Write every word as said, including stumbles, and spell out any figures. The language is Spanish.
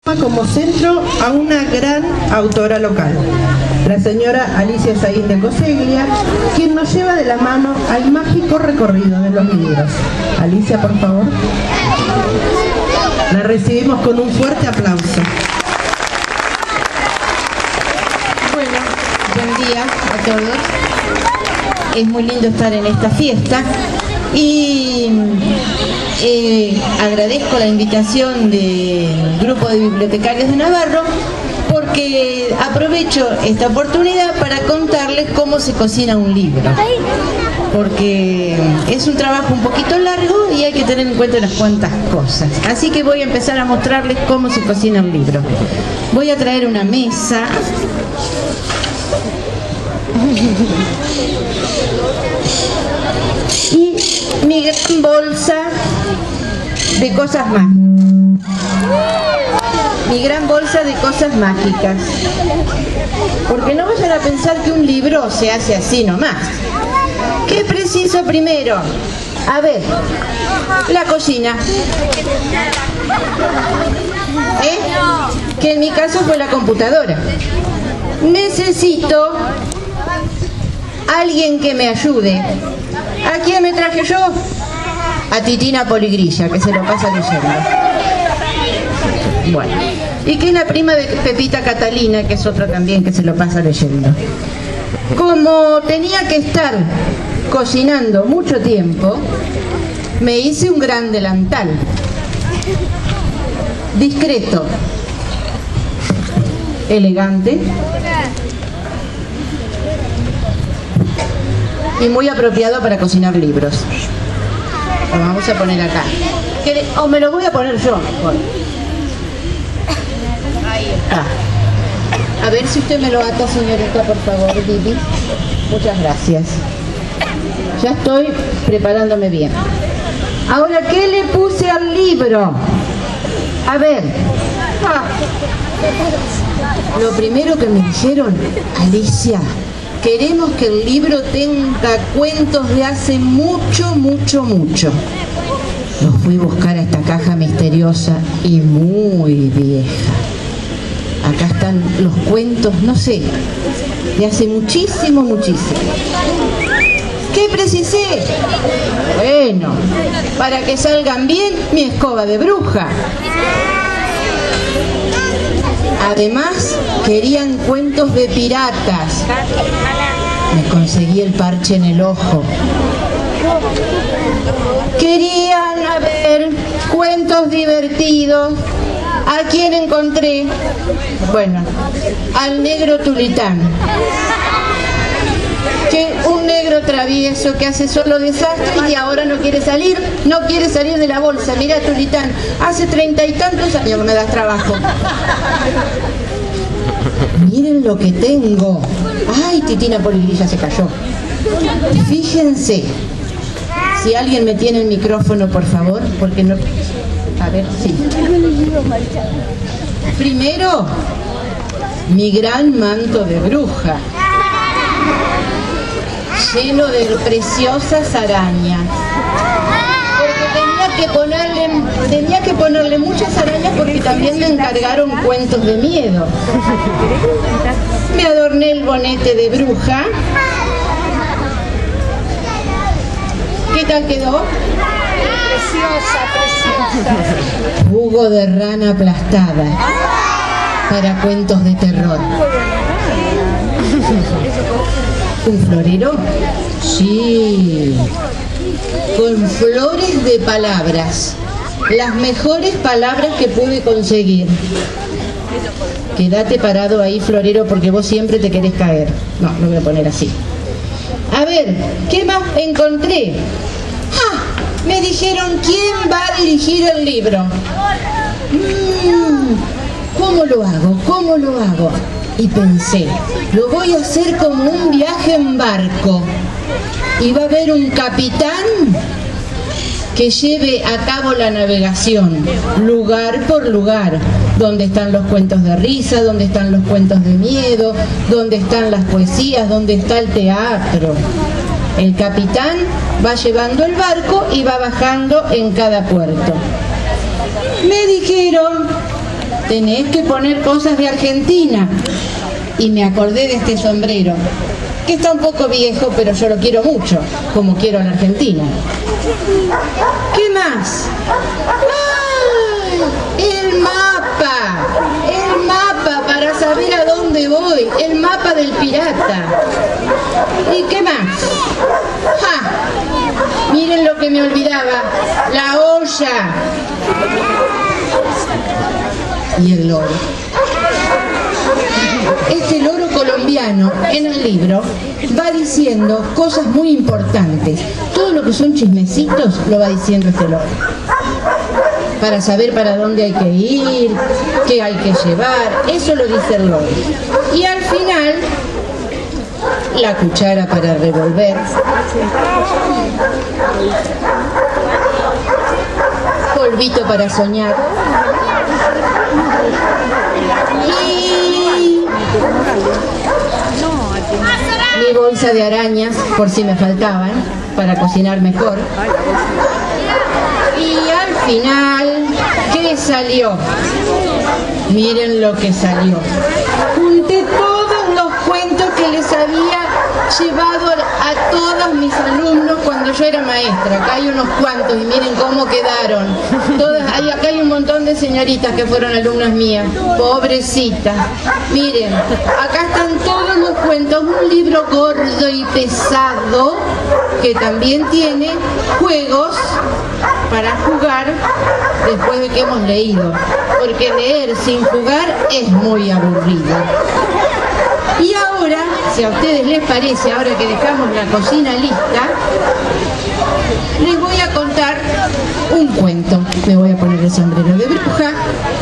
como centro a una gran autora local, la señora Alicia Saín de Coseglia, quien nos lleva de la mano al mágico recorrido de los libros. Alicia, por favor. La recibimos con un fuerte aplauso. Bueno, buen día a todos. Es muy lindo estar en esta fiesta y eh, agradezco la invitación del Grupo de Bibliotecarios de Navarro, porque aprovecho esta oportunidad para contarles cómo se cocina un libro, porque es un trabajo un poquito largo y hay que tener en cuenta unas cuantas cosas. Así que voy a empezar a mostrarles cómo se cocina un libro. Voy a traer una mesa. Y mi gran bolsa de cosas mágicas. Mi gran bolsa de cosas mágicas. Porque no vayan a pensar que un libro se hace así nomás. ¿Qué preciso primero? A ver, la cocina. ¿Eh? Que en mi caso fue la computadora. Necesito alguien que me ayude. ¿A quién me traje yo? A Titina Poligrilla, que se lo pasa leyendo. Bueno, y que es la prima de Pepita Catalina, que es otra también que se lo pasa leyendo. Como tenía que estar cocinando mucho tiempo, me hice un gran delantal. Discreto, elegante y muy apropiado para cocinar libros. Lo vamos a poner acá. O me lo voy a poner yo mejor. Ahí está. A ver si usted me lo ata, señorita, por favor, Vivi. Muchas gracias. Ya estoy preparándome bien. Ahora, ¿qué le puse al libro? A ver. Ah. Lo primero que me dijeron, Alicia, queremos que el libro tenga cuentos de hace mucho, mucho, mucho. Los fui a buscar a esta caja misteriosa y muy vieja. Acá están los cuentos, no sé, de hace muchísimo, muchísimo. ¿Qué precisé? Bueno, para que salgan bien, mi escoba de bruja. Además, querían cuentos de piratas. Me conseguí el parche en el ojo. Querían, a ver, cuentos divertidos. ¿A quién encontré? Bueno, al negro Tulitán. Que un negro travieso que hace solo desastres y ahora no quiere salir, no quiere salir de la bolsa. Mira, Tulitán, hace treinta y tantos años que me das trabajo. Miren lo que tengo. Ay, Titina Poligrilla se cayó. Fíjense. Si alguien me tiene el micrófono, por favor, porque no... A ver, sí. Primero, mi gran manto de bruja, lleno de preciosas arañas. Porque tenía que ponerle, tenía que ponerle muchas arañas porque también me encargaron cuentos de miedo. Me adorné el bonete de bruja. ¿Qué tal quedó? Preciosa, preciosa. Jugo de rana aplastada para cuentos de terror. ¿Un florero? Sí. Con flores de palabras. Las mejores palabras que pude conseguir. Quédate parado ahí, florero, porque vos siempre te querés caer. No, lo voy a poner así. A ver, ¿qué más encontré? ¡Ah! Me dijeron, ¿quién va a dirigir el libro? Mm, ¿Cómo lo hago? ¿Cómo lo hago? Y pensé, lo voy a hacer como un viaje en barco. Y va a haber un capitán que lleve a cabo la navegación, lugar por lugar, donde están los cuentos de risa, donde están los cuentos de miedo, donde están las poesías, donde está el teatro. El capitán va llevando el barco y va bajando en cada puerto. Me dijeron tenés que poner cosas de Argentina. Y me acordé de este sombrero, que está un poco viejo, pero yo lo quiero mucho, como quiero a la Argentina. ¿Qué más? ¡Ay! El mapa, el mapa para saber a dónde voy, el mapa del pirata. ¿Y qué más? ¡Ja! Miren lo que me olvidaba, la olla y el loro. Este loro colombiano en el libro va diciendo cosas muy importantes. Todo lo que son chismecitos lo va diciendo este loro, para saber para dónde hay que ir, qué hay que llevar. Eso lo dice el loro. Y al final, la cuchara para revolver, polvito para soñar y mi bolsa de arañas por si me faltaban para cocinar mejor. Y al final, ¿qué salió? Miren lo que salió. Junté todos los cuentos que les había llevado a todos mis alumnos cuando yo era maestra. Acá hay unos cuantos y miren cómo quedaron. Todas, hay, acá hay un montón de señoritas que fueron alumnas mías. Pobrecitas. Miren, acá están todos los cuentos. Un libro gordo y pesado que también tiene juegos para jugar después de que hemos leído, porque leer sin jugar es muy aburrido. Y ahora, si a ustedes les parece, ahora que dejamos la cocina lista, les voy a contar un cuento. Me voy a poner el sombrero de bruja